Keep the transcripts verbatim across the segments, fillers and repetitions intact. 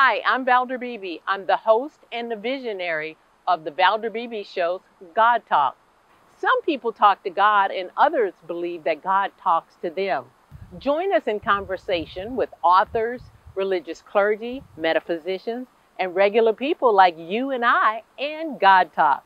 Hi, I'm Valder Beebe. I'm the host and the visionary of the Valder Beebe Show's God Talk. Some people talk to God and others believe that God talks to them. Join us in conversation with authors, religious clergy, metaphysicians, and regular people like you and I and God Talk.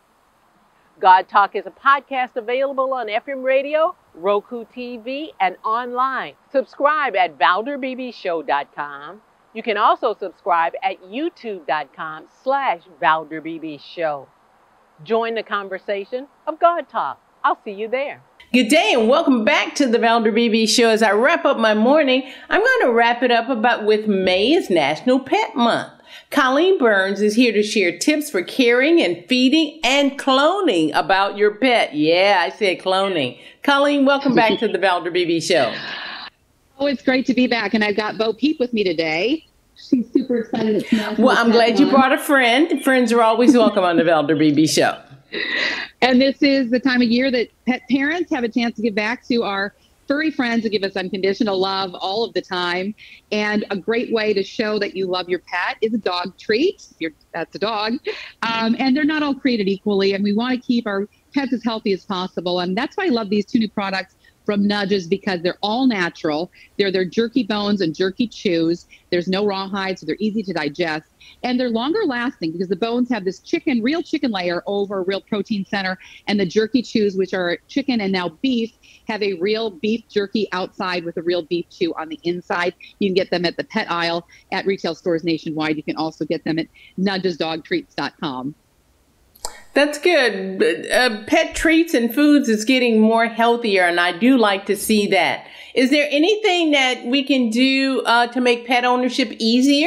God Talk is a podcast available on F M radio, Roku T V, and online. Subscribe at valder beebe show dot com. You can also subscribe at youtube.com slash Valder Beebe Show. Join the conversation of God Talk. I'll see you there. Good day and welcome back to the Valder Beebe Show. As I wrap up my morning, I'm going to wrap it up about with May is National Pet Month. Colleen Burns is here to share tips for caring and feeding and cloning about your pet. Yeah, I said cloning. Colleen, welcome back to the Valder Beebe Show. Oh, it's great to be back, and I've got Bo Peep with me today. She's super excited. It's National Well, I'm Pet glad Month. you brought a friend. Friends are always welcome on the Valder Beebe Show. And this is the time of year that pet parents have a chance to give back to our furry friends who give us unconditional love all of the time. And a great way to show that you love your pet is a dog treat. If you're, that's a dog. Um, and they're not all created equally. And we want to keep our pets as healthy as possible. And that's why I love these two new products from Nudges, because they're all natural. They're their jerky bones and jerky chews. There's no rawhide, so they're easy to digest. And they're longer lasting because the bones have this chicken, real chicken layer over a real protein center. And the jerky chews, which are chicken and now beef, have a real beef jerky outside with a real beef chew on the inside. You can get them at the pet aisle at retail stores nationwide. You can also get them at nudges dog treats dot com. That's good. Uh, pet treats and foods is getting more healthier, and I do like to see that. Is there anything that we can do uh, to make pet ownership easier?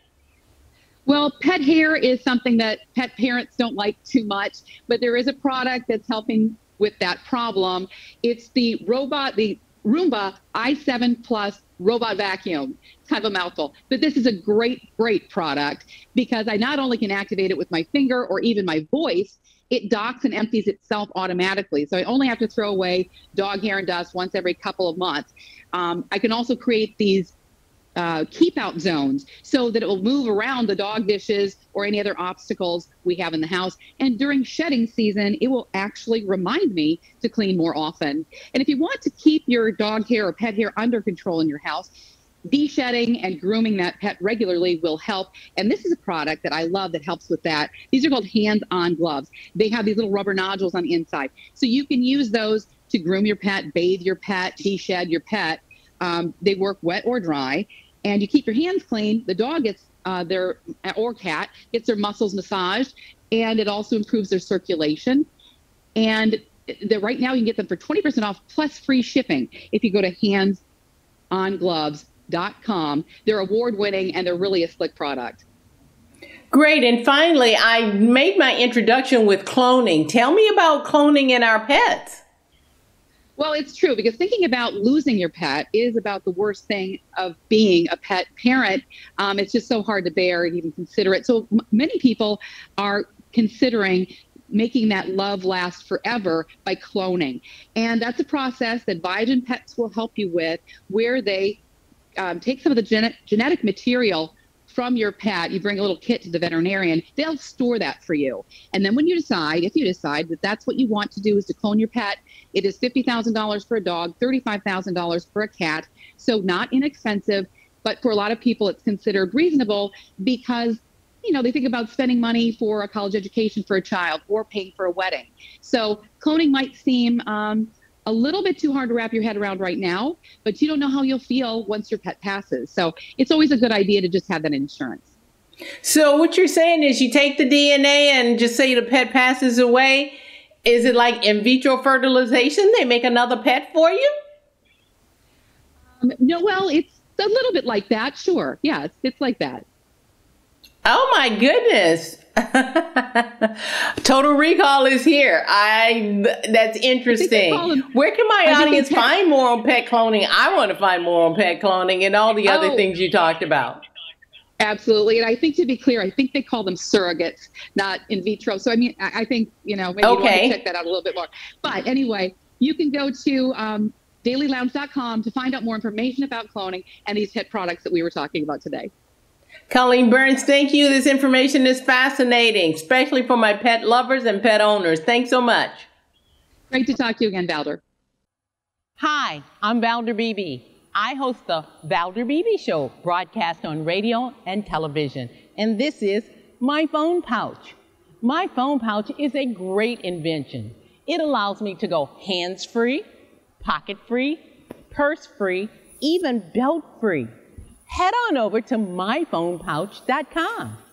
Well, pet hair is something that pet parents don't like too much, but there is a product that's helping with that problem. It's the robot, the Roomba i seven Plus robot vacuum. It's kind of a mouthful, but this is a great, great product because I not only can activate it with my finger or even my voice, it docks and empties itself automatically. So I only have to throw away dog hair and dust once every couple of months. Um, I can also create these Uh, keep out zones so that it will move around the dog dishes or any other obstacles we have in the house. And during shedding season, it will actually remind me to clean more often. And if you want to keep your dog hair or pet hair under control in your house, de-shedding and grooming that pet regularly will help. And this is a product that I love that helps with that. These are called hands-on gloves. They have these little rubber nodules on the inside. So you can use those to groom your pet, bathe your pet, de-shed your pet. Um, they work wet or dry. And you keep your hands clean, the dog gets uh, their, or cat, gets their muscles massaged, and it also improves their circulation. And the, right now you can get them for twenty percent off plus free shipping if you go to hands on gloves dot com. They're award-winning, and they're really a slick product. Great. And finally, I made my introduction with cloning. Tell me about cloning in our pets. Well, it's true, because thinking about losing your pet is about the worst thing of being a pet parent. Um, it's just so hard to bear and even consider it. So m- many people are considering making that love last forever by cloning. And that's a process that Biogen Pets will help you with, where they um, take some of the gen- genetic material from your pet. You bring a little kit to the veterinarian, they'll store that for you. And then when you decide, if you decide that that's what you want to do is to clone your pet, it is fifty thousand dollars for a dog, thirty-five thousand dollars for a cat. So not inexpensive, but for a lot of people, it's considered reasonable because, you know, they think about spending money for a college education for a child or paying for a wedding. So cloning might seem um, a little bit too hard to wrap your head around right now, but you don't know how you'll feel once your pet passes. So it's always a good idea to just have that insurance. So what you're saying is you take the D N A and just say the pet passes away. Is it like in vitro fertilization? They make another pet for you? Um, no, well, it's a little bit like that. Sure. Yes, it's like that. Oh my goodness. Total Recall is here. I that's interesting. Them, Where can my audience find more on pet cloning? I want to find more on pet cloning and all the other oh, things you talked about. Absolutely. And I think, to be clear, I think they call them surrogates, not in vitro. So, I mean, I, I think, you know, maybe okay. you want to check that out a little bit more. But anyway, you can go to um, daily lounge dot com to find out more information about cloning and these pet products that we were talking about today. Colleen Burns, thank you. This information is fascinating, especially for my pet lovers and pet owners. Thanks so much. Great to talk to you again, Valder. Hi, I'm Valder Beebe. I host the Valder Beebe Show, broadcast on radio and television. And this is my phone pouch. My phone pouch is a great invention. It allows me to go hands-free, pocket-free, purse-free, even belt-free. Head on over to my phone pouch dot com.